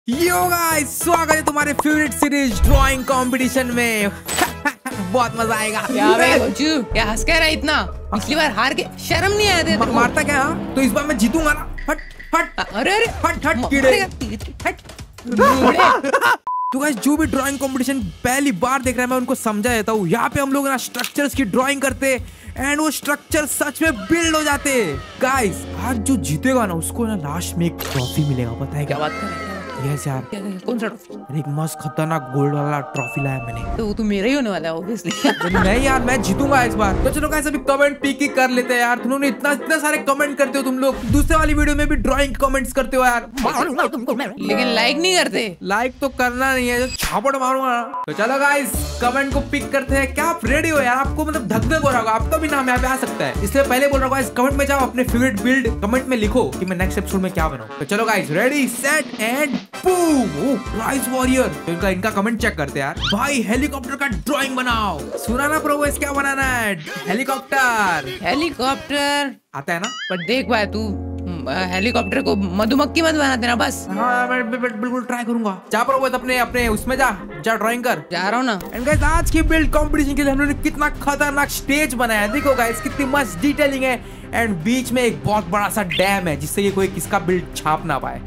Yo guys, स्वागत है तुम्हारे फेवरेट सीरीज ड्राइंग कंपटीशन में। बहुत मजा आएगा। क्या हंस कह रहा है इतना? पिछली बार हार के शर्म नहीं आया था? मारता क्या? तो इस बार मैं जीतूंगा ना। हट हट। अरे अरे हट हट कीड़े। हट। तो गाइस, जो भी ड्राइंग कंपटीशन पहली बार देख रहा है मैं उनको समझा देता हूँ। यहाँ पे हम लोग ना स्ट्रक्चर्स की ड्राइंग करते एंड वो स्ट्रक्चर सच में बिल्ड हो जाते। गाइस, आज जो जीतेगा ना उसको ना लास्ट में एक ट्रॉफी मिलेगा। पता है क्या बात कर रहे हैं? यस यार। कौन सा ट्रॉफी? एक मस्त खतरनाक गोल्ड वाला ट्रॉफी लाया मैंने। तो वो तो मेरा ही होने वाला है ऑब्वियसली। नहीं यार, मैं जीतूंगा इस बार। तो चलो गाइस, अभी कमेंट पिक ही कर लेते हैं यार। तुमने इतना सारे कमेंट करते हो तुम लोग। दूसरे वाली वीडियो में भी ड्राइंग कमेंट्स करते हो यार, लेकिन लाइक नहीं करते। लाइक तो करना नहीं है, जो छापड़ मारूंगा। तो चलो गाइस, कमेंट को पिक करते हैं। क्या आप रेडी हो यार? आपको मतलब धक-धक हो रहा होगा, आपका भी नाम यहाँ पे आ सकता है। इसलिए पहले बोल रहा हूँ गाइस, कमेंट में जाओ, अपने फेवरेट बिल्ड कमेंट में लिखो कि मैं नेक्स्ट एपिसोड में क्या बनाऊं। तो चलो guys, ready set and boom. Rice warrior. तो इनका कमेंट चेक करते हैं यार। भाई हेलीकॉप्टर का ड्राइंग बनाओ। सुना ना प्रो, क्या बनाना है? हेलीकॉप्टर। हेलीकॉप्टर आता है ना? पर देख भाई, तू हेलीकॉप्टर को मधुमक्खी मत बना देना बस। हाँ, मैं बिल्कुल ट्राई करूंगा। जा प्रो, अपने उसमें जा ड्राइंग कर। जा रहा हूँ ना। एंड गाइस, आज की बिल्ड कंपटीशन के लिए हम लोगों ने कितना खतरनाक स्टेज बनाया है। देखो गाइस, कितनी मस्त डिटेलिंग है। एंड बीच में एक बहुत बड़ा सा डैम है जिससे ये कोई किसका बिल्ड छाप ना पाए।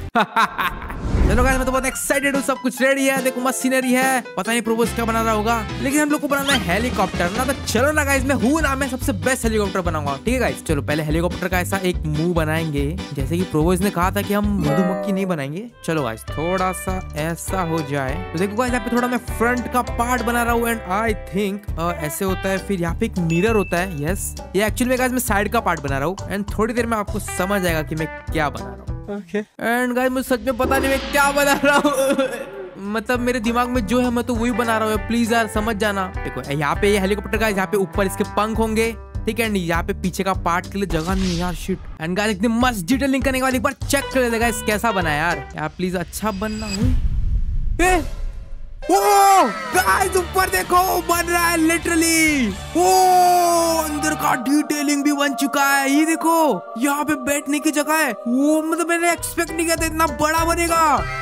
चलो गाइस, मैं तो बहुत एक्साइटेड हूँ। सब कुछ रेडी है। देखो मस्त सीनरी है। पता नहीं प्रोबोस क्या बना रहा होगा, लेकिन हम लोग को बनाना है हेलीकॉप्टर ना। तो चलो ना गाइस, मैं हूँ ना, मैं सबसे बेस्ट हेलीकॉप्टर बनाऊंगा। ठीक है गाइस, चलो पहले हेलीकॉप्टर का ऐसा एक मुंह बनाएंगे, जैसे कि प्रोबोस ने कहा था कि हम मधुमक्खी नहीं बनाएंगे। चलो गाइस, थोड़ा सा ऐसा हो जाए। तो देखो गाइस, यहाँ पे थोड़ा मैं फ्रंट का पार्ट बना रहा हूँ। एंड आई थिंक ऐसे होता है। फिर यहाँ पे एक मिरर होता है। यस, ये एक्चुअली में गाइस मैं साइड का पार्ट बना रहा हूँ। एंड थोड़ी देर में आपको समझ आएगा कि मैं क्या बना रहा हूँ। एंड गाइस, मुझे सच में पता नहीं मैं क्या बना रहा हूँ। मतलब मेरे दिमाग में जो है मैं तो वही बना रहा हूँ। प्लीज यार समझ जाना। देखो यहाँ पे ये हेलीकॉप्टर का, यहाँ पे ऊपर इसके पंख होंगे। ठीक है, यहाँ पे पीछे का पार्ट के लिए जगह नहीं है यार। शिट। एंड गाइस, एकदम मस्त डिटेलिंग करने के बाद एक बार चेक कर लेते गाइस कैसा बना है यार प्लीज अच्छा बनना हुई। गाइस, ऊपर देखो बन रहा है लिटरली। अंदर का डिटेलिंग भी बन चुका है। ये देखो, यहाँ पे बैठने की जगह है। मतलब मैंने एक्सपेक्ट नहीं किया था इतना बड़ा बनेगा।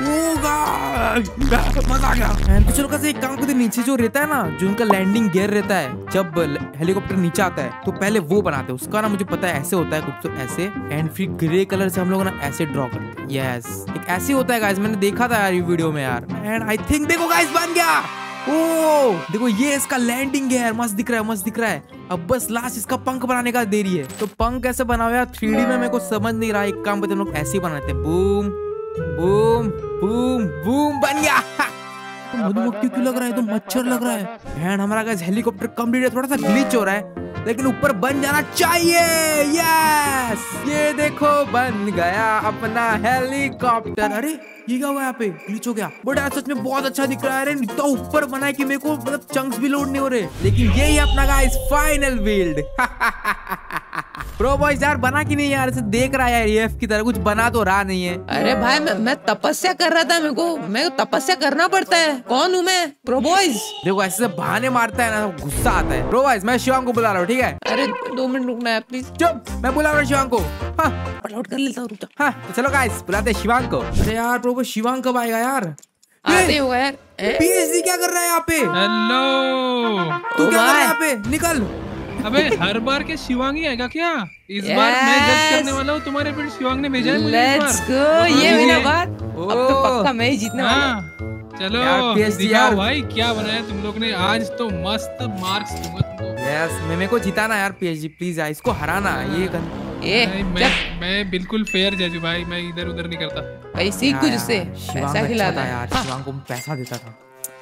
मजा आ गया। तो चलो कैसे एक काम करते, नीचे जो रहता है ना, जो उनका लैंडिंग गियर रहता है, जब हेलीकॉप्टर नीचे आता है तो पहले वो बनाते हैं। उसका ना मुझे पता है ऐसे होता है कुछ तो ऐसे। एंड फिर ग्रे कलर से हम लोग ना ऐसे ड्रॉ करते हैं। यस, एक ऐसे होता है गाइस, मैंने देखा था यार ये वीडियो में यार। एंड आई थिंक देखो गाइस, बन गया। देखो ये इसका लैंडिंग है। मस्त दिख रहा है। अब बस लास्ट इसका पंख बनाने का देरी है। तो पंख कैसे बनाओ यार 3D में मेरे को समझ नहीं रहा। एक काम करते हम लोग ऐसे ही बनाते हैं। बूम बूम बूम बूम, बन गया। तो मधुमक्खी क्यों लग रहा है? तो मच्छर लग रहा है। एंड हमारा गाइस हेलीकॉप्टर कंप्लीट है। थोड़ा सा ग्लिच हो रहा है, लेकिन ऊपर बन जाना चाहिए। यस, ये देखो बन गया अपना हेलीकॉप्टर। अरे ये क्या हुआ? यहाँ पे ग्लिच हो गया। बट यार सच में बहुत अच्छा दिख रहा है। इतना ऊपर बना है कि मेरे को मतलब चंक्स भी लोड नहीं हो रहे। लेकिन यही अपना guys final build. Pro boys यार बना कि नहीं यार? ऐसे देख रहा है यार एफ की तरह, कुछ बना तो रहा नहीं है। अरे भाई, मैं तपस्या कर रहा था। मेरे को तपस्या करना पड़ता है। कौन हूँ मैं? Pro boys. देखो ऐसे बहाने मारता है ना, गुस्सा आता है। प्रो बॉयज, मैं शिवांग को बुला रहा हूँ। ठीक है? अरे 2 मिनट रुकना है प्लीज। चुप, मैं बुला रहा हूँ शिवांग को। हाँ, अपलोड कर लेता हूँ, रुक जा। हाँ, तो चलो गाइस, बुलाते हैं शिवांग को। अरे यार प्रो, शिवांग कब आएगा यार? आते होगा यार। पीएचडी क्या कर रहा है यहाँ पे? हेलो, तू क्या कर रहा है यहाँ पे? निकल। अबे हर बार के शिवांग ही आएगा क्या? इस बार मैं जज करने वाला हूँ। तुम्हारे बिल्ड शिवांग ने भेजा है मुझे। Let's go. ये मेरा बात। अब तो पक्का मैं ही जीतने वाला हूँ। चलो दिखाओ भाई क्या बनाया तुम लोग ने। आज तो मस्त मार्क्स दूंगा तुमको। यस, मेरे को जिताना यार पीएचडी, प्लीज यार इसको हराना। मैं बिल्कुल फेयर जज हूँ भाई। मैं इधर उधर नहीं करता भाई। सीख कुछ उससे। पैसा खिलाता यार। शिवांग को पैसा देता था।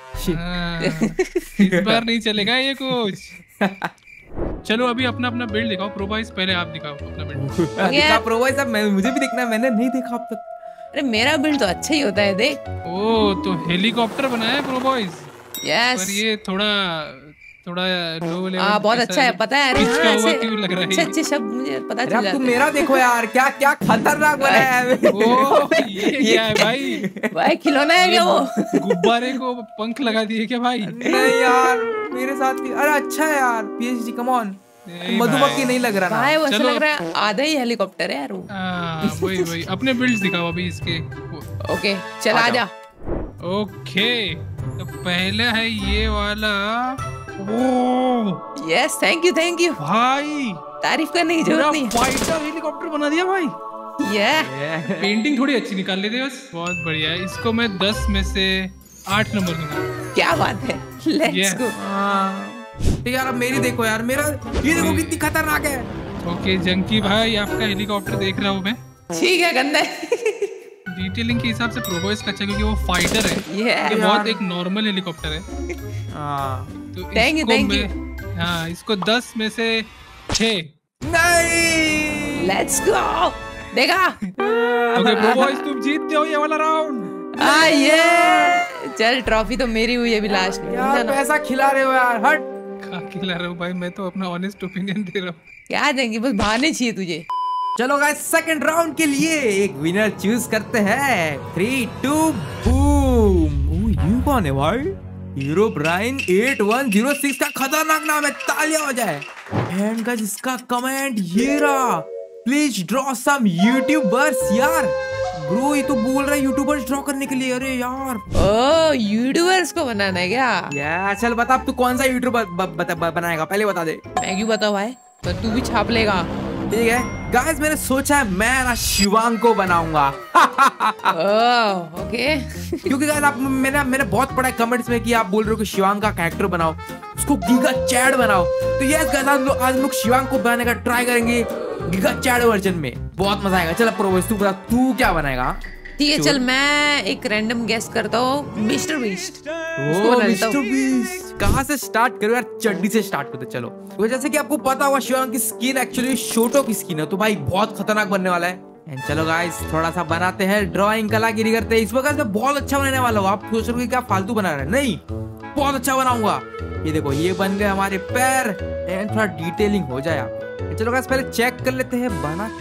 इस बार नहीं चलेगा ये कुछ। चलो अभी अपना अपना बिल्ड दिखाओ। प्रोवाइज पहले आप दिखाओ अपना बिल्ड। दिखा प्रोवाइज, अब मुझे भी देखना है, मैंने नहीं देखा अब तक। अरे मेरा बिल्ड तो अच्छा ही होता है, देख। ओ तो हेलीकॉप्टर बनाया है प्रोवाइज। यस, पर ये थोड़ा लो लेवल। बहुत अच्छा है, पता है। अरे हाँ, क्यों लग रहा है? अच्छे शब्द मुझे पता चल जाते हैं। तुम मेरा देखो यार, क्या क्या खतरनाक बनाया है। ओ ये क्या है भाई? खिलौना है क्या वो? गुब्बारे को पंख लगा दिए क्या भाई? नहीं यार, मेरे साथ भी। अरे अच्छा है यार पीएचडी, कम ऑन। मधुमक्खी नहीं लग रहा भाई, वो ऐसा लग रहा है आधा ही हेलीकॉप्टर है यार वो। वही अपने बिल्ड्स दिखाओ अभी इसके। ओके चल, आजा। ओके, तो पहला है ये वाला। ओह यस, थैंक यू भाई, तारीफ करने की जरूरत नहीं। फाइटर हेलीकॉप्टर बना दिया भाई। ये पेंटिंग थोड़ी अच्छी निकाल लेते बस। बहुत बढ़िया है। इसको मैं 10 में से 8 नंबर दूंगा। क्या बात है, लेट्स गो। ठीक यार, अब मेरी देखो यार, मेरा ये देखो कितनी खतरनाक है। ओके जंकी भाई, आपका हेलीकॉप्टर देख रहा हूँ मैं। ठीक है, गंदा है। डिटेलिंग के हिसाब से प्रोबोइस का अच्छा, क्योंकि वो फाइटर है। ये बहुत एक नॉर्मल हेलीकॉप्टर है। तो थैंक यू। हाँ, इसको 10 में से 6। नहीं, लेट्स गो। देखा? ओके प्रोबोइस, तुम जीतते हो ये वाला राउंड। ये चल, ट्रॉफी तो मेरी हुई है अभी लास्ट में। यार पैसा खिला रहे हो यार, हट। कहाँ खिला रहा हूँ भाई, मैं तो अपना ऑनेस्ट ओपिनियन दे रहा हूँ। क्या देंगे, बस बहाने चाहिए तुझे। चलो गाइस, सेकंड राउंड के लिए एक विनर चूज करते हैं। 3, 2 बूम। ये कौन है भाई? हीरो ब्राइन 8106 का खतरनाक नाम है, तालियां हो जाए। एंड गाइस, इसका कमेंट ये रहा, प्लीज ड्रॉ सम यूट्यूबर्स। यार ब्रो, ये तो बोल रहा है यूट्यूबर्स ड्रॉ करने के लिए। अरे यार, ओ यूट्यूबर्स को बनाना है क्या? यार चल बता, अब तू कौन सा यूट्यूबर बनाएगा, पहले बता दे। मैं क्यों बताऊं भाई, तो तू भी छाप लेगा। ठीक है गाइस, मैंने सोचा है मैं ना शिवांग को बनाऊंगा। ओके। क्योंकि गाइस, आप मैंने बहुत पढ़ा है कमेंट्स में कि आप बोल रहे हो कि शिवांग का कैरेक्टर बनाओ, उसको गीगा चैड बनाओ। तो यस गाइस, आज हम लोग शिवांग को बनाने का ट्राई करेंगे गीगा चैड वर्जन में। बहुत मजा आएगा। चल प्रोबोइस, तू बता, तू क्या बनाएगा? ठीक है, चल मैं एक रैंडम गेस करता हूँ, मिस्टर बीस्ट। मिस्टर बीस्ट कहाँ से स्टार्ट करो यार? चड्डी से स्टार्ट करते चलो। तो जैसे कि आपको पता होगा, शिवांग की स्किन एक्चुअली शोटो की स्किन है, तो भाई बहुत खतरनाक बनने वाला है। एंड चलो गाइस, थोड़ा सा बनाते हैं, ड्राइंग कलागिरी करते हैं। इस वक्त मैं बहुत अच्छा बनाने वाला हूँ। आप सोच रहे हो कि क्या फालतू बना रहे हैं? नहीं, बहुत अच्छा बनाऊंगा। ये देखो, ये बन गए हमारे पैर। एंड थोड़ा डिटेलिंग हो जाए आप। चलो गाइस, पहले चेक कर लेते हैं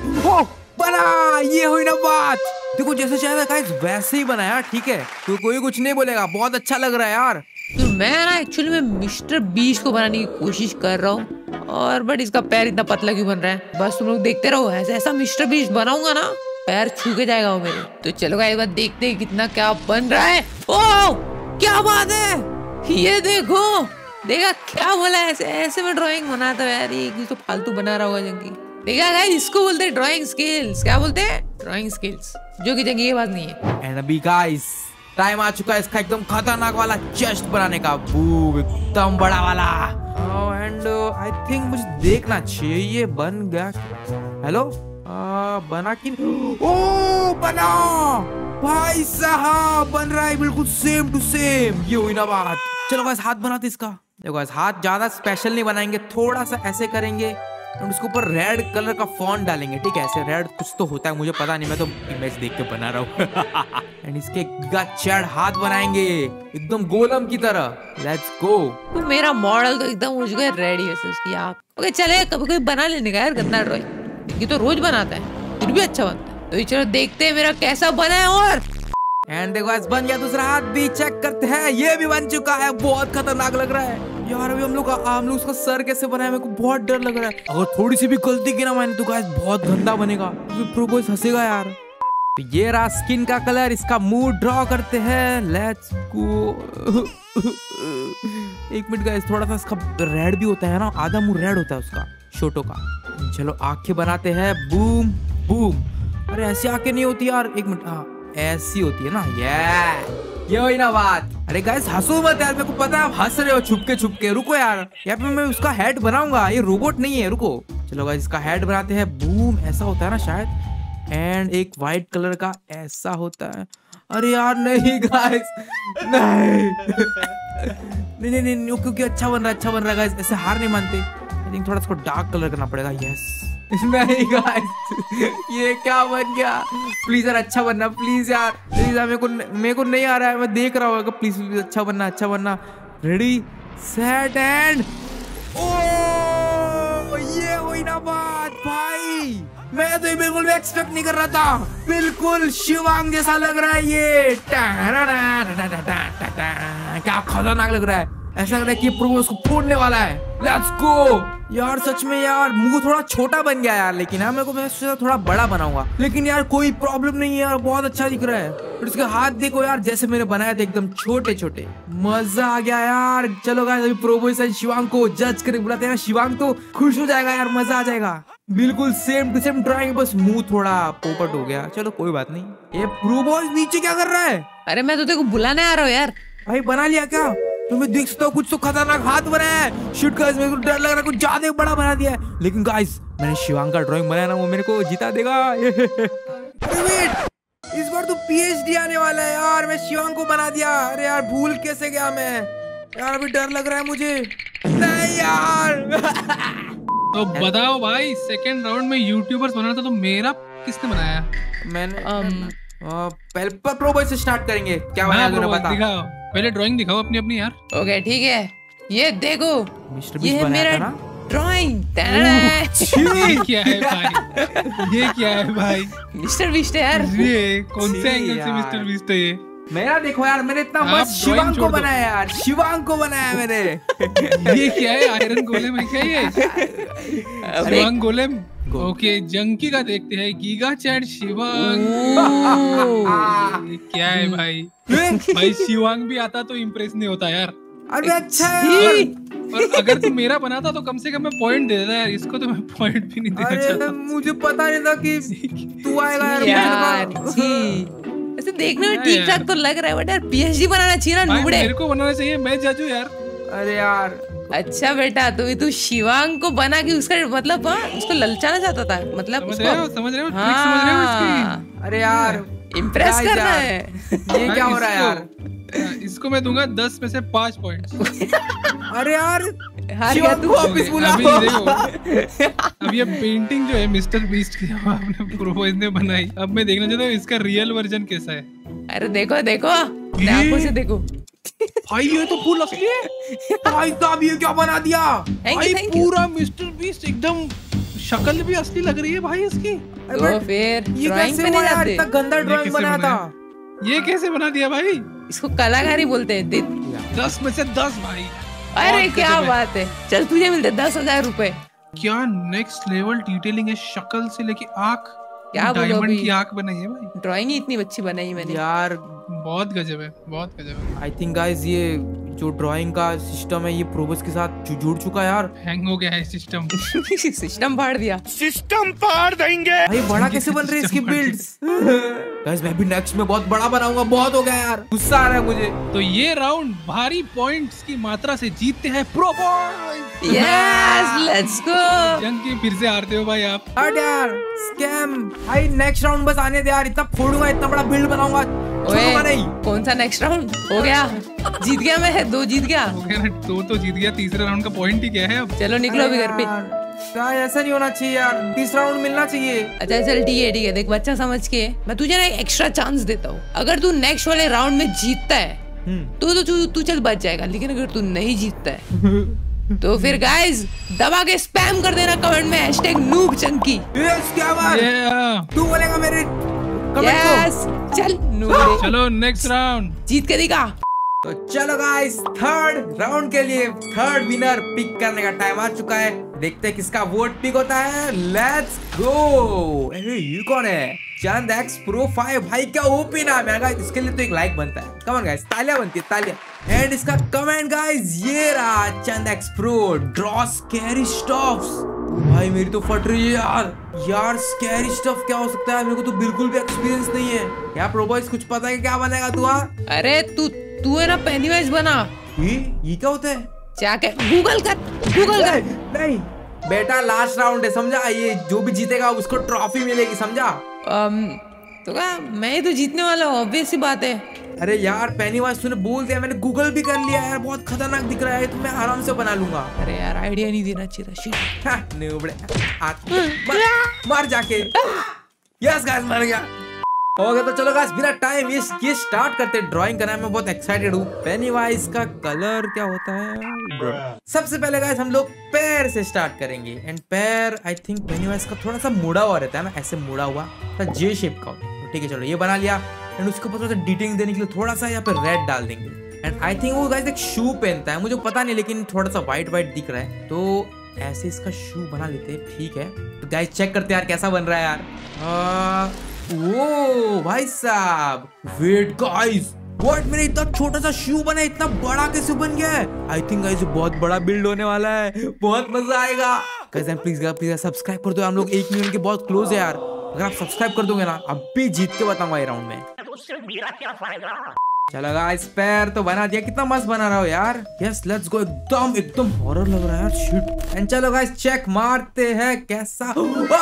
बना। ये हुई ना बात। देखो जैसे चाहे गाइस वैसे ही बनाया, ठीक है, तो कोई कुछ नहीं बोलेगा। बहुत अच्छा लग रहा है यार। तो मैं ना एक्चुअली में मिस्टर बीस्ट को बनाने की कोशिश कर रहा हूँ, और बट इसका पैर इतना पतला क्यों बन रहा है? बस तुम लोग देखते रहो, ऐसा मिस्टर बीस्ट बनाऊंगा ना, पैर छू के जाएगा वो मेरे। तो चलो गाइस, बात देखते हैं कितना क्या बन रहा है। ओह क्या बात है, ये देखो, देखा क्या बोला, ऐसे में ड्राइंग बनाता है यार। ये तो फालतू बना रहा होगा जंगी। देखा गाइस, इसको बोलते हैं ड्राइंग स्किल्स। क्या बोलते हैं? ड्राइंग स्किल्स, जो कि जंगी ये बात नहीं है। एंड अभी गाइस टाइम आ चुका है इसका एकदम खतरनाक वाला चेस्ट बनाने का। एकदम बड़ा वाला। एंड आई थिंक मुझे देखना चाहिए ये बन गया। हेलो, बना कि? ओ बना भाई साहब, बन रहा है बिल्कुल सेम टू सेम। ये हुई ना बात। चलो गाइस, हाथ बनाते इसका। देखो गाइस, हाथ ज्यादा स्पेशल नहीं बनाएंगे, थोड़ा सा ऐसे करेंगे और उसके ऊपर रेड कलर का फॉन्ट डालेंगे। ठीक है, ऐसे रेड कुछ तो होता है, मुझे पता नहीं, मैं तो इमेज देख के बना रहा हूँ। एंड इसके गीगा चैड हाथ बनाएंगे एकदम गोलम की तरह। Let's go. तो मेरा मॉडल तो एकदम हो चुका है रेडी है उसकी। आप ओके, चले कभी कभी बना लेने का यार गंदा ड्राइंग। ये तो रोज बनाता है, फिर भी अच्छा बनता है। तो चलो देखते हैं मेरा कैसा बना है। और एंड देखो बन गया दूसरा हाथ भी, चेक करते हैं। ये भी बन चुका है, बहुत खतरनाक लग रहा है यार। अभी हम लोग उसका सर कैसे बनाया, मेरे को बहुत डर लग रहा है। अगर थोड़ी सी भी गलती की ना मैंने तो गाइस बहुत गंदा बनेगा, प्रोबोइस हंसेगा यार। तो ये रहा स्किन का कलर, इसका मुंह ड्रॉ करते हैं। Let's go. एक मिनट गाइस, थोड़ा सा इसका रेड भी होता है ना, आधा मुंह रेड होता है उसका, शोटो का। चलो आंखें बनाते हैं। Boom boom. अरे ऐसी आंखें नहीं होती यार, एक मिनट, हाँ ऐसी होती है ना। ये हुई ना बात। अरे गाइस हंसो मत यार, मेरे को पता है आप हंस रहे हो छुपके छुपके। रुको यार, यहाँ पे मैं उसका हेड बनाऊंगा, ये रोबोट नहीं है। रुको, चलो गाइस इसका हेड बनाते हैं। बूम, ऐसा होता है ना शायद। एंड एक व्हाइट कलर का ऐसा होता है। अरे यार नहीं गाइस, नहीं नहीं नहीं नहीं, क्योंकि अच्छा बन रहा है गाइस, ऐसे हार नहीं मानते। आई थिंक थोड़ा इसको डार्क कलर करना पड़ेगा। यस नहीं गाइस, ये क्या बन गया? प्लीज यार अच्छा बनना, प्लीज यार, प्लीज यार। मेरे को नहीं आ रहा है, मैं देख रहा हूँ। प्लीज प्लीज अच्छा बनना। रेडी सेट एंड ओ, ये हुई ना बात भाई। मैं तो बिल्कुल भी एक्सपेक्ट नहीं कर रहा था। बिल्कुल शिवांग जैसा लग रहा है ये। क्या खतरनाक लग रहा है, ऐसा लग रहा है कि प्रोबोइस को फोड़ने वाला है। Let's go. यार सच में यार मुंह थोड़ा छोटा बन गया यार, लेकिन यार मेरे को मैं सोचा थोड़ा बड़ा बनाऊंगा, लेकिन यार कोई प्रॉब्लम नहीं है यार, बहुत अच्छा दिख रहा है। और इसके हाथ देखो यार, जैसे मैंने बनाया था एकदम छोटे छोटे, मजा आ गया यार। चलो गाइस अभी प्रोबॉयज एंड शिवांग को जज करके बुलाते हैं। शिवांग तो खुश हो जाएगा यार, मजा आ जाएगा। बिल्कुल सेम टू सेम ड्राइंग, बस मुंह थोड़ा पोपट हो गया, चलो कोई बात नहीं। ये प्रोबॉयज नीचे क्या कर रहा है? अरे मैं तो तेरे को बुलाने आ रहा हूँ यार। भाई बना लिया क्या? तुम्हें देख सकते हो कुछ तो खतरनाक हाथ बनाया है। शिट गाइस मेरे को डर लग रहा है, कुछ ज्यादा बड़ा बना दिया है। लेकिन गाइस मैंने शिवांग का ड्राइंग बनाया ना, वो मेरे को जिता देगा। इस बार तो PhD आने वाला है यार, मैं शिवांग को बना दिया। अरे यार भूल कैसे गया मैं यार, अभी डर लग रहा है मुझे। नहीं यार। तो बताओ भाई, सेकंड राउंड में यूट्यूबर्स बनाना था तो मेरा किसने बनाया? मैंने पहले प्रोबॉय से स्टार्ट करेंगे। क्या बनाया तूने बता? दिखाओ पहले, ड्राइंग दिखाओ अपनी अपनी यार। ओके ठीक है, ये देखो मिस्टर ये बीस्ट है बनाया मेरा था ना? ड्राइंग। ये क्या है भाई? ये क्या है भाई? मिस्टर बीस्ट है यार। ये कौन से छी एंगल से यार। मिस्टर बीस्ट है ये? मेरा देखो यार, मैंने इतना आप मस्त शिवांग drawing को छोड़ दो। बनाया यार, शिवांग को बनाया मैंने। ये क्या है? आयरन गोलेम है क्या ये? शिवांग गोलेम। ओके जंकी का देखते हैं। Giga chad Shivang. ये क्या है भाई? भाई शिवांग भी आता तो इम्प्रेस नहीं होता यार। अरे अच्छा है यार। और अगर तू मेरा बनाता तो कम से कम मैं पॉइंट दे देता यार, इसको तो मैं पॉइंट भी नहीं देना अरे चाहता। मुझे पता नहीं था कि तू आएगा यार। यार मुझे लगा- छी। ऐसे देखने में हाँ ठीक ठाक यार। तो लग रहा है, बट यार PhD बनाना चाहिए ना भाई नुबड़े। मेरे को बनाना चाहिए, मैं जज हूँ यार। अरे यार अच्छा बेटा, तू शिवांग को बना के उसका मतलब उसको ललचाना चाहता था, मतलब समझ उसको रहे हो? समझ रहे हो? ट्रिक समझ रहे हो इसकी? अरे यार इम्प्रेस guys करना यार, है। ये क्या हो रहा है यार? इसको मैं दूंगा 10 में से 5 पॉइंट। अरे यार हार गया शिवांग तू। को वापस बुलाओ। अभी देखो, अब ये पेंटिंग जो है मिस्टर बीस्ट की आपने प्रोबॉयज ने बनाई, अब मैं देखना चाहता हूँ इसका रियल वर्जन कैसा है। अरे देखो देखो, अपने आंखों से देखो। भाई ये तो फुल असली है। भाई साहब ये क्या बना दिया? भाई थैंक यू। पूरा मिस्टर बीस्ट एकदम, शक्ल भी असली लग रही है भाई इसकी। अरे तो बट फिर ये ड्राइंग कैसे पे नहीं हुआ यार? जाते, इतना गंदा ड्राइंग कैसे बनाया था। बनाया? ये कैसे बना दिया भाई? इसको कलाकारी बोलते हैं। 10 में से 10 भाई। अरे बहुत क्या गजब है। बात है, चल तुझे मिलते 10,000 रुपए। क्या नेक्स्ट लेवल डिटेलिंग है, शक्ल से लेके आंख, क्या बोलो डायमंड अभी? की आंख बनाई है भाई। ड्राइंग ही इतनी अच्छी बनाई मैंने। यार बहुत गजब है, बहुत गजब है। आई थिंक गाइस ये जो ड्राइंग का सिस्टम है ये प्रोबॉयज के साथ जुड़ चुका है यार। हैंग हो गया है सिस्टम। सिस्टम फाड़ दिया। भाई बड़ा कैसे बन रही है इसकी बिल्ड्स? गाइस मैं भी नेक्स्ट में बहुत बड़ा बनाऊंगा। बहुत हो गया यार, गुस्सा आ रहा है मुझे। तो ये राउंड भारी पॉइंट्स की मात्रा से जीतते हैं pro boys. Yes let's go. जंग की फिर से हारते हो भाई आप। हट यार स्कैम। भाई नेक्स्ट राउंड बस आने दे यार, इतना फोड़ूंगा, इतना बड़ा बिल्ड बनाऊंगा, छोड़ूंगा नहीं। कौन सा नेक्स्ट राउंड हो गया? जीत गया मैं, 2 जीत गया। हो गया ना, 2 तो जीत गया, तीसरे राउंड का पॉइंट ही क्या है अब? चलो निकलो अभी घर पे। यार ऐसा नहीं होना चाहिए यार, तीसरा राउंड मिलना चाहिए। अच्छा चल ठीक है, देख बच्चा समझ के मैं तुझे ना एक एक्स्ट्रा चांस देता हूँ। अगर तू नेक्स्ट वाले राउंड में जीतता है तो तू चल बच जाएगा, लेकिन अगर तू नहीं जीतता है तो फिर गाइस दबा के स्पैम कर देना कमेंट में #noobchunky। यस क्या बात? Yeah। तू बोलेगा मेरे कमेंट यस चल नूबड़े, चलो नेक्स्ट राउंड। जीत के दिखा। तो चलो गाइस थर्ड राउंड के लिए थर्ड विनर पिक करने का टाइम आ चुका है। देखते हैं किसका वोट पिक होता है। Let's go. अरे ये कौन है? Chand X pro 5। भाई क्या ओपी नाम है गाइस, इसके लिए तो एक लाइक बनता है। कम ऑन गाइस, तालियां बनती है तालियां। एंड इसका कमेंट गाइस ये रहा, Chand X pro draw scary stuffs. भाई मेरी तो फट रही है यार स्कैरी स्टफ क्या हो सकता है? मेरे को तो बिल्कुल भी एक्सपीरियंस नहीं है। क्या प्रो बॉयज कुछ पता है क्या बनेगा तू? अरे तू है ना पेनीवाइज बना। ये क्या होता है? जाके गूगल कर। नहीं बेटा लास्ट राउंड है समझा, ये जो भी जीतेगा उसको ट्रॉफी मिलेगी समझा। तो क्या मैं ही तो जीतने वाला हूँ, ऑब्वियस सी बात है। अरे यार पेनीवाइज तूने बोल दिया, मैंने गूगल भी कर लिया यार, बहुत खतरनाक दिख रहा है तो मैं आराम से बना लूंगा। अरे यार आइडिया नहीं देना चाहिए था। शिट। नुबड़े मार जाके। यस गाइस मर गया। हो गया तो चलो गाइस बिना टाइम ये स्टार्ट करते हैं ड्राइंग करना है। मैं बहुत एक्साइटेड हूँ। पेनीवाइज का कलर क्या होता है? सबसे पहले गाइस हम लोग पैर से स्टार्ट करेंगे। एंड पैर आई थिंक पेनीवाइज का थोड़ा सा मुड़ा हुआ रहता है ना, ऐसे मुड़ा हुआ जे शेप का होता है। ठीक है चलो ये बना लिया। एंड उसके ऊपर थोड़ा सा डिटेलिंग देने के लिए थोड़ा सा यहाँ पे रेड डाल देंगे। एंड आई थिंक वो गाइस एक शू पहनता है, मुझे पता नहीं लेकिन थोड़ा सा व्हाइट दिख रहा है। तो ऐसे इसका शू बना लेते हैं, ठीक है। तो गाइस चेक करते हैं यार कैसा बन रहा है यार। ओ भाई साहब, वेट गाइस, व्हाट, मेरा इतना छोटा सा शू बना, इतना बड़ा कैसे बन गया है? आई थिंक गाइस बहुत बड़ा बिल्ड होने वाला है, बहुत मजा आएगा। गाइस प्लीज सब्सक्राइब कर दो, हम लोग 1 मिलियन के बहुत क्लोज है यार। अगर आप सब्सक्राइब कर दोगे ना, अब भी जीत के बताऊंगा ये राउंड में। चलो गाइस, पैर तो बना दिया, कितना मस्त बना रहा हो यार। यस लेट्स गो, एकदम हॉरर लग रहा है यार, शिट। एंड चलो गाइस चेक मारते हैं कैसा।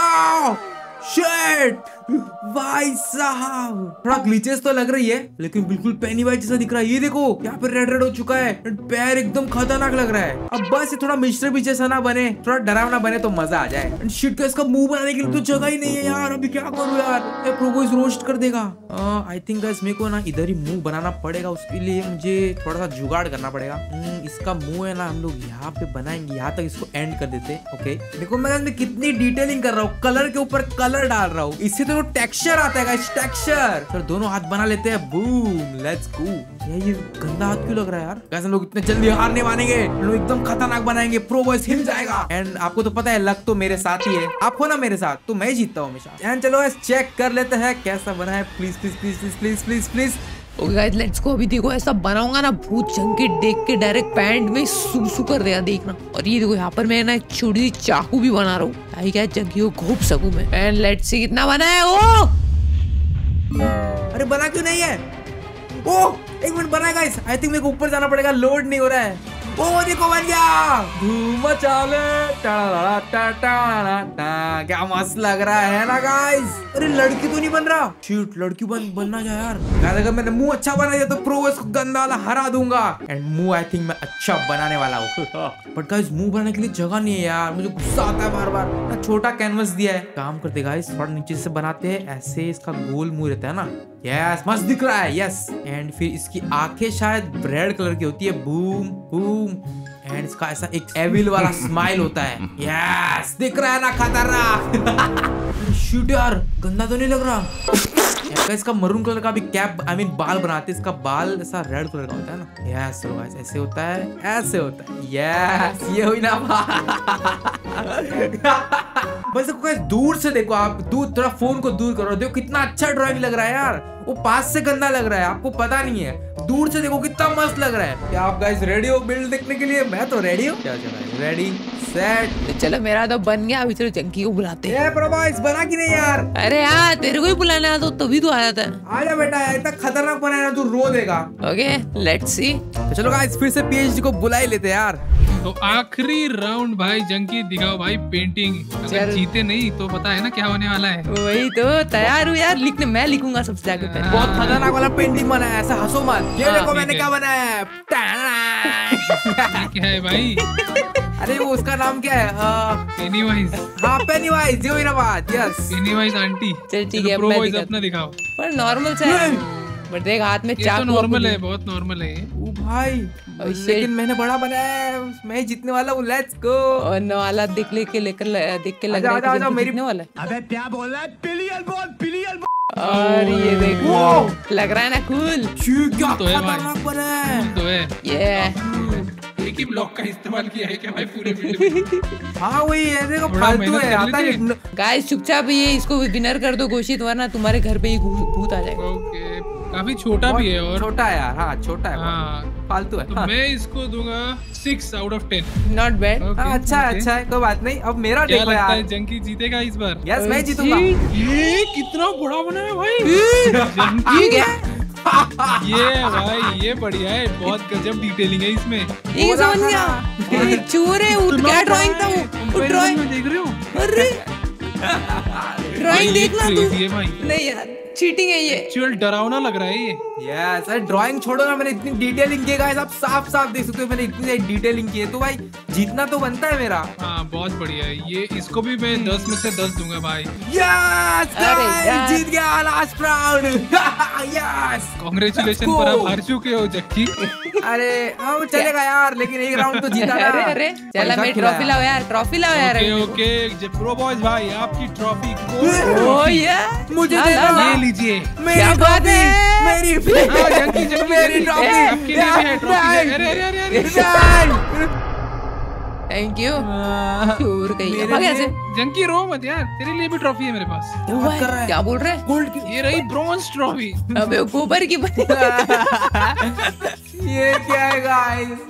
शिट भाई साहब, थोड़ा ग्लिचेस तो लग रही है, लेकिन बिल्कुल पेनीवाइज जैसा दिख रहा है। ये देखो यहाँ पे रेड हो चुका है, पैर एकदम खतरनाक लग रहा है। अब बस ये थोड़ा मिस्टर बीच जैसा ना बने, थोड़ा डरावना बने तो मजा आ जाए। एंड शिट का इसका मुंह बनाने के लिए तो जगह ही नहीं है यार, अभी क्या करूँ यार, ये प्रोगोइस रोस्ट कर देगा। आई थिंक गाइस मेरे को ना इधर ही मुंह बनाना पड़ेगा, उसके लिए मुझे थोड़ा सा जुगाड़ करना पड़ेगा। इसका मुंह है ना, हम लोग यहाँ पे बनाएंगे, यहाँ तक इसको एंड कर देते। ओके देखो मैं कितनी डिटेलिंग कर रहा हूँ, कलर के ऊपर कलर डाल रहा हूँ, इससे तो टेक्सचर आता है गाइस, टेक्सचर। फिर दोनों हाथ बना लेते हैं, बूम, लेट्स गो। ये गंदा हाथ क्यों लग रहा है यार? गाइस हम लोग इतने जल्दी हार नहीं मानेंगे, हम लोग एकदम खतरनाक बनाएंगे, प्रो बॉयज हिल जाएगा। एंड आपको तो पता है लक तो मेरे साथ ही है, आप हो ना मेरे साथ तो मैं जीतता हूँ हमेशा। एंड चलो चेक कर लेते हैं कैसा बना है, please please please please please please please. Okay guys let's go. अभी देखो ऐसा बनाऊंगा ना, भूत जंकी देख के डायरेक्ट पैंट में सू कर देगा, देखना। और ये देखो यहाँ पर मैं ना एक छोटी सी चाकू भी बना रहा हूँ, ताकि क्या जंकी को घोप सकूं मैं। एंड लेट्स सी कितना बना है। ओ अरे बना क्यों नहीं है? ओ 1 मिनट बना है गाइस, आई थिंक मेरे को ऊपर जाना पड़ेगा, लोड नहीं हो रहा है। ओ देखो बन गया, धूम मचा ले, क्या मस्त लग रहा है ना गाइस। अरे लड़की तो नहीं बन रहा, शूट लड़की बनना जा यार। अगर मैंने मुंह अच्छा बना दिया तो प्रो इसको गंदा वाला हरा दूंगा। एंड मुंह आई थिंक मैं अच्छा बनाने वाला हूँ। बट गाइस मुंह बनाने के लिए जगह नहीं है यार, मुझे गुस्सा आता है बार बार। छोटा कैनवस दिया है, काम करते गाइस, थोड़ा नीचे से बनाते हैं, ऐसे इसका गोल मुंह रहता है ना। यस मस्त दिख रहा है, यस। एंड फिर इसकी आंखें शायद रेड कलर की होती है, बूम बूम। एंड इसका ऐसा एक एविल वाला स्माइल होता है, यस दिख रहा है ना, खतरनाक। शूट यार, गंदा तो नहीं लग रहा। इसका मरून कलर का भी कैप, आई मीन बाल बनाते, इसका बाल ऐसा रेड कलर का होता है ना। यस गाइस ऐसे होता है, ऐसे होता है, यस ये हुई ना। बस गाइस दूर से देखो, आप दूर, थोड़ा फोन को दूर करो, देखो कितना अच्छा ड्राइंग लग रहा है यार। वो पास से गंदा लग रहा है, आपको पता नहीं है, दूर से देखो कितना मस्त लग रहा है। क्या आप गाइस रेडी हो बिल्ड देखने के लिए? मैं तो रेडी हूँ। क्या चला, रेडी सेट। चलो मेरा तो बन गया, अभी चलो जंकी को बुलाते हैं। प्रभास बना कि नहीं यार? अरे यार तेरे को ही बुलाने आया तो तभी तो आया था। आजा बेटा, इतना खतरनाक बनाया तू रो देगा। Okay let's see. तो चलो गाइस फिर से पीएचडी को बुला ही लेते यार। तो आखिरी राउंड भाई, जंकी दिखाओ भाई पेंटिंग। अगर जीते नहीं तो पता है ना क्या होने वाला है। वही तो, तैयार हूँ यार लिखने, मैं लिखूंगा सबसे आगे। बहुत खतरनाक वाला पेंटिंग बनाया है, ऐसा हंसो मत। ये देखो मैंने क्या बनाया है। क्या है भाई? अरे वो उसका नाम क्या है? पेनीवाइज। हाँ पेनीवाइज, ये हुई ना बात। Yes Pennywise aunty. चल ठीक है, प्रो मैं बॉयज अपना दिखाओ। पर नॉर्मल से है, बट देख हाथ में चाकू। तो नॉर्मल है, बहुत नॉर्मल है। ओ भाई, लेकिन मैंने बड़ा बनाया है, मैं जीतने वाला हूँ। Let's go. और नवाला देख के लग रहा है कि जीतने वाला है। अबे क्या बोल रहा है? पिलियल बॉल। और ये देखो लग रहा है ना कूल। क्या तो है खतरनाक बना है। तो है ये एक ही ब्लॉक का इस्तेमाल किया है क्या भाई पूरे वीडियो में? हाँ वही है, देखो फालतू है, आता है। गाइस चुपचाप ये इसको विनर कर दो घोषित, वरना तुम्हारे घर पे ही भूत आ जाएगा। ओके, काफी छोटा भी है और छोटा है यार। हाँ छोटा है, फालतू है। तो मैं इसको दूंगा 6 out of 10। Not bad. अच्छा है, कोई बात नहीं। अब मेरा देखो यार, जंकी जीतेगा इस बार। यस मैं जीतूंगा। ये कितना बड़ा बना है भाई। जंकी क्या? ये भाई ये बढ़िया है, बहुत गजब डिटेलिंग है इसमें। ये समझ गया, चोर है। क्या ड्राइंग था वो? ड्राइंग देख रहे हो? अरे ड्राइंग देखना तू। भाई नहीं यार चीटिंग है ये। एक्चुअल डरावना लग रहा है ये। यस अरे ड्राइंग छोड़ो ना, मैंने इतनी डिटेलिंग की है गाइस, आप साफ साफ देख सकते हो मैंने इतनी डिटेलिंग की है, तो भाई जीतना तो बनता है मेरा। हाँ बहुत बढ़िया है ये, इसको भी मैं 10 में से 10 दूंगा भाई। यस गाइस जीत गया लास्ट राउंड। यस कांग्रेचुलेशन, पर आप हार चुके हो जक्की। अरे अब चलेगा यार, लेकिन एक राउंड तो जीता ना। अरे चला मैं ट्रॉफी लाओ यार, ट्रॉफी लाओ यार। ओके प्रो बॉयज भाई, आपकी ट्रॉफी ओ ये मुझे ले लीजिए। मेरी ट्रॉफी, मेरी मेरी ट्रॉफी आपके लिए है। ट्रॉफी, अरे थैंक यू। चोर कहीं मेरे भाग यहाँ से। जंकी रो मत यार, तेरे लिए भी ट्रॉफी है मेरे पास। क्या हुआ है? कर रहा है? क्या बोल रहा है? गोल्ड की ये रही ब्रॉन्ज ट्रॉफी। अबे गोबर की बनी। ये क्या है गाइस?